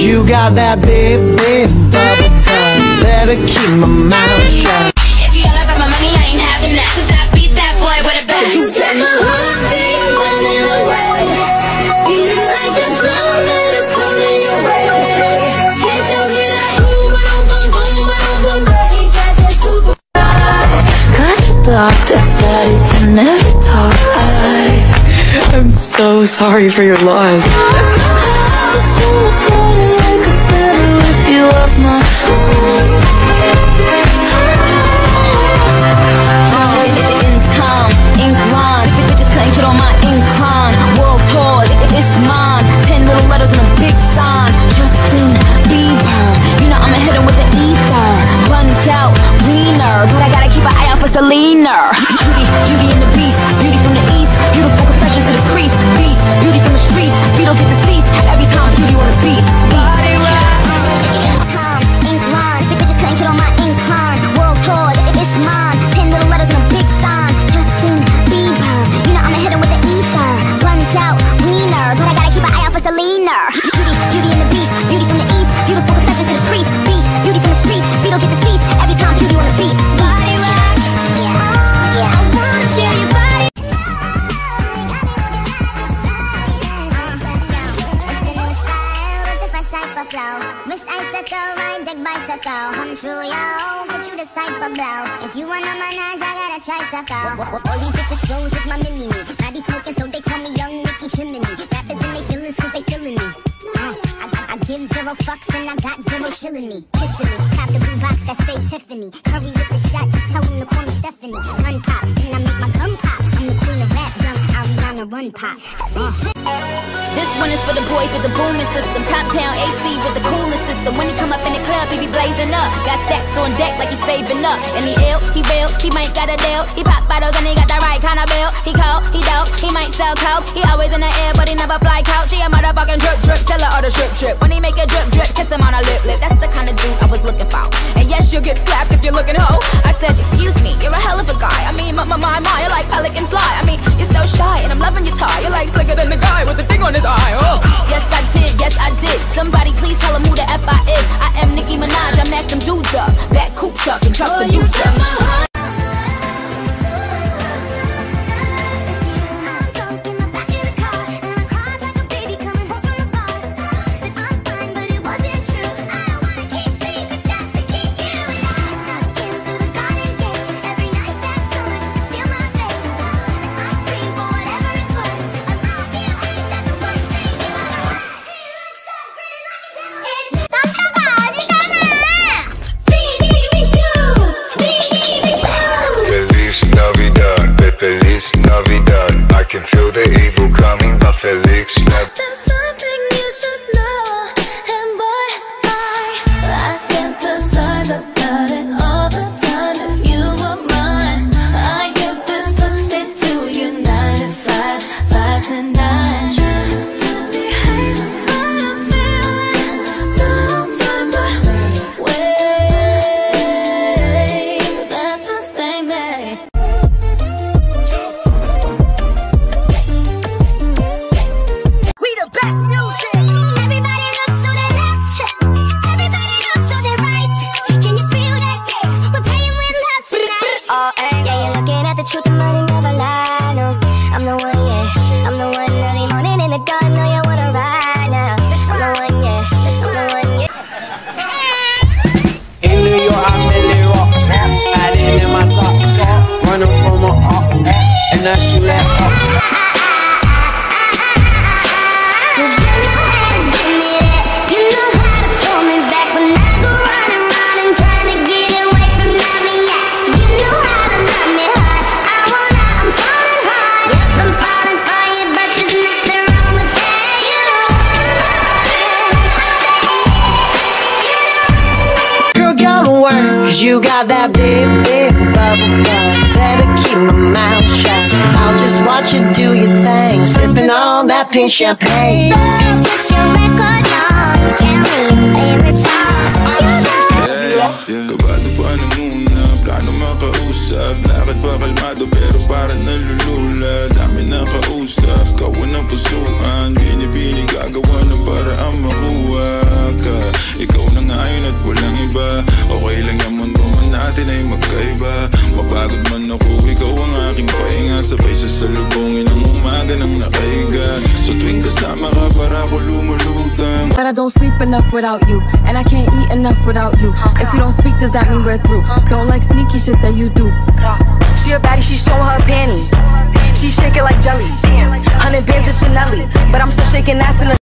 you got that big, big bubble butt. Better keep my mouth shut. If you yell about my money, I ain't having that. Cause I beat that boy with a bat. You set my heart beat running away. Beating like a drum and it's coming your way. Can't you hear that boom, boom, boom, boom, boom, boom, boom? He got that super. Got you blocked, decided to never talk. I'm so sorry for your loss. So much harder, like a feather with you off my phone. In time, ink lines, big bitches couldn't get on my incline. World tour, it's mine. 10 little letters and a big sign. Justin Bieber, you know I'ma hit him with the ether. Runs out, wiener, but I gotta keep an eye out for Selena. Beauty and the beast, beauty from the east, beautiful confessions to the crease. Beat, beauty from the streets, we don't get the seats. Every time beauty on the beat. Body rock. Time, ink lines, big bitches couldn't get on my incline. World tour, it's mine. 10 little letters and a big sign. Justin Bieber, you know I'ma hit him with the ether. Runs out, wiener, but I gotta keep an eye out for Selena. Beauty and the beast, beauty from the east, beautiful confessions to the priest. Beat, beauty from the streets, we don't get the seats. Every time beauty on the beat. Body rock. Yeah, I want you, your body. Miss Icicle, ride the bicycle. Come true, yo, get you this type of blow. If you wanna manage, I got a tricycle. All these bitches froze with my mini-me. Body smoking, so they call me Young Nicky Chimney. Rappers and they feelings, cause they feeling me. I give zero fucks and I got zero chillin' me. Kissing me, have the blue box that say Tiffany. Curry with the shot, just tell them to call me Stephanie. Gun pop, and I make my gun pop. I'm the queen of rap, young Ariana Run Pop. This one is for the boys with the booming system. Top down AC with the coolest system. When he come up in the club, he be blazing up. Got stacks on deck like he's saving up. And he ill, he real, he might got a deal. He pop bottles and he got the right kind of bill. He cold, he dope, he might sell coke. He always in the air, but he never fly couch. He a motherfucking drip drip, seller or the strip strip. When he make a drip drip, kiss him on a lip lip. That's the kind of dude I was looking for. And yes, you'll get slapped if you're looking hoe. I said, excuse me, you're a hell of a guy. I mean, my, you're like pelican fly. I mean, you're so shy and I'm loving your tie. You're like slicker than the guy with the thing on his eye. Oh. Yes, I did. Somebody please tell him who the F I is. I am Nicki Minaj, I'm that them dudes up. Back coops up and truck the youth up. Feliz Navidad, I can feel the evil coming, but Felix Navidad. There's something you should know, and boy, I fantasize about it all the time. If you were mine, I give this pussy to you 9 to 5, 5 to 9. Try to behave, but I'm feeling some type of way that just ain't me. Truth and money never lie, no. I'm the one, yeah. I'm the one early morning in the gun. Know you wanna ride now. I'm the one, yeah. I'm the one, yeah. In New York, I really rock. Hiding in my socks, running from a up, and I shoot that up. Cause you got that big, big bubble butt. Better keep my mouth shut. I'll just watch you do your thing, sipping on that pink champagne. What's your record on? Tell me your favorite song. Kabado pa na muna, plano makausap. Lakad pa kalmado pero pero parang nalulula. Dami na kausap, kawan ng pusuan. Binibini gagawa na para ang makuha ka. Ikaw na ngayon at walang iba. Okay lang yung mundo man natin ay magkaiba. Mapagod man ako, ikaw ang aking pahinga. Sabay sasalubungin ang umaga ng nakaiga. So tuwing kasama ka para ako lumulutang. But I don't sleep enough without you, and I can't eat enough without you. If you don't speak, does that mean we're through? Don't like sneaky shit that you do. She a baddie, she showing her panties. She shake it like jelly. 100 bands of Chanel, but I'm still shaking ass in the